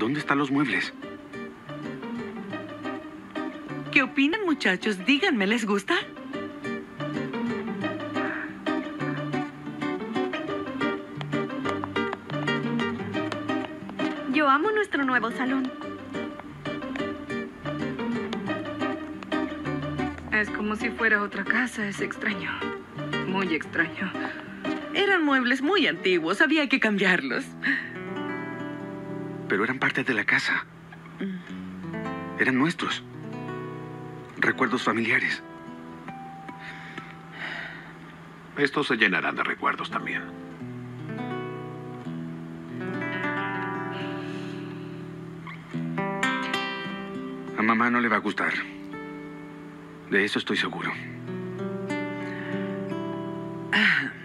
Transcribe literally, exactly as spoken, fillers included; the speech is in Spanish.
¿Dónde están los muebles? ¿Qué opinan, muchachos? Díganme, ¿les gusta? Yo amo nuestro nuevo salón. Es como si fuera otra casa. Es extraño. Muy extraño. Eran muebles muy antiguos. Había que cambiarlos. Pero eran parte de la casa. Eran nuestros. Recuerdos familiares. Estos se llenarán de recuerdos también. A mamá no le va a gustar. De eso estoy seguro. Ah,